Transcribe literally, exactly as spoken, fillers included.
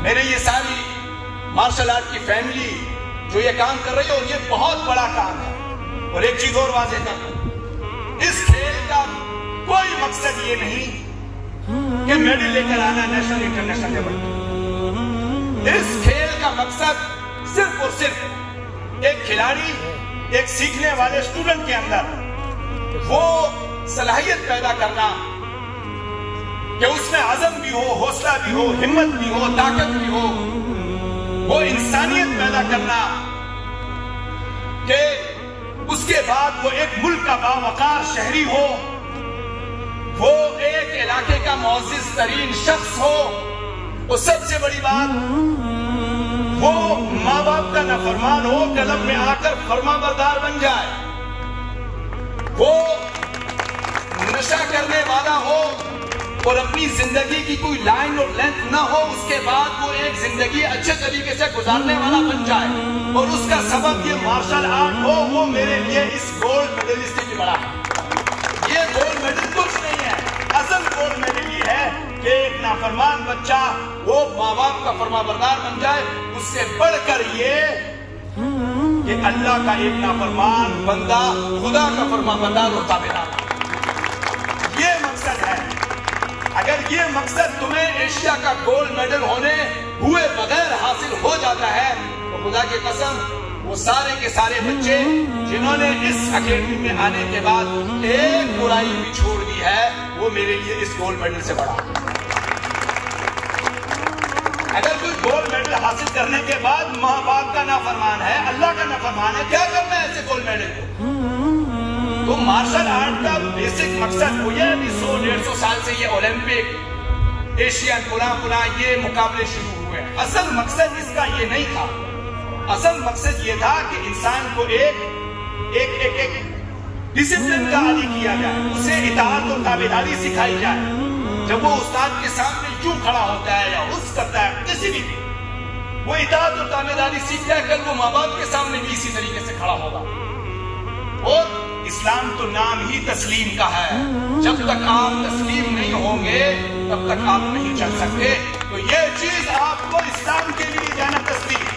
میرے یہ ساری مارشل آرٹ کی فیملی جو یہ کام کر رہی ہے، اور یہ بہت بڑا کام ہے. اور ایک چیز اور واضح کر دوں، اس کھیل کا کوئی مقصد یہ نہیں کہ میڈل لے کر آنا نیشنل انٹرنیشنل لیول پہ. اس کھیل کا مقصد صرف اور صرف ایک کھلاڑی، ایک سیکھنے والے اسٹوڈنٹ کے اندر وہ صلاحیت پیدا کرنا کہ اس میں عزم بھی ہو، حوصلہ بھی ہو، ہمت بھی ہو، طاقت بھی ہو، وہ انسانیت پیدا کرنا کہ اس کے بعد وہ ایک ملک کا باوقار شہری ہو، وہ ایک علاقے کا معزز ترین شخص ہو، اور سب سے بڑی بات وہ ماں باپ کا نافرمان ہو، قلم میں آ کر فرما بردار بن جائے، وہ نشہ کرنے والا ہو اور اپنی زندگی کی کوئی لائن اور لینتھ نہ ہو، اس کے بعد وہ ایک زندگی اچھے طریقے سے گزارنے والا بن جائے، اور اس کا سبب یہ مارشل آرٹ ہو. وہ میرے لیے اس گولڈ میڈلسٹ کی بڑا ہے. یہ گولڈ میڈل کچھ نہیں ہے، اصل گولڈ میڈل یہ ہے کہ ایک نافرمان بچہ وہ ماں باپ کا فرما بردار بن جائے. اس سے بڑھ کر یہ کہ اللہ کا ایک نافرمان بندہ خدا کا فرما بردار اور تابعدار. یہ مقصد ہے. اگر یہ مقصد تمہیں ایشیا کا گولڈ میڈل ہونے ہوئے بغیر حاصل ہو جاتا ہے تو خدا کی قسم وہ سارے کے سارے بچے جنہوں نے اس اکیڈمی میں آنے کے بعد ایک برائی بھی چھوڑ دی ہے، وہ میرے لیے اس گولڈ میڈل سے بڑا. اگر کوئی گولڈ میڈل حاصل کرنے کے بعد ماں باپ کا نافرمان ہے، اللہ کا نافرمان ہے، کیا کرنا ہے ایسے گولڈ میڈل کو؟ تو مارشل آرٹ کا بیسک مقصد وہ یہ ابھی سو ڈیڑھ سو سال سے یہ اولمپک ایشین فلاں فلاں یہ مقابلے شروع ہوئے. اصل مقصد اس کا یہ نہیں تھا. اصل مقصد یہ تھا کہ انسان کو ایک ایک ایک ایک ڈسپلن کا عادی کیا جائے، اسے اطاعت اور تابعداری سکھائی جائے. جب وہ استاد کے سامنے یوں کھڑا ہوتا ہے یا اس کرتا ہے کسی بھی وہ اطاعت اور تابعداری سیکھ جائے، کل وہ ماں باپ کے سامنے بھی اسی طریقے سے کھڑا ہوگا. اور اسلام تو نام ہی تسلیم کا ہے. جب تک آپ تسلیم نہیں ہوں گے تب تک آپ نہیں چل سکتے. تو یہ چیز آپ کو اسلام کے لیے جانا تسلیم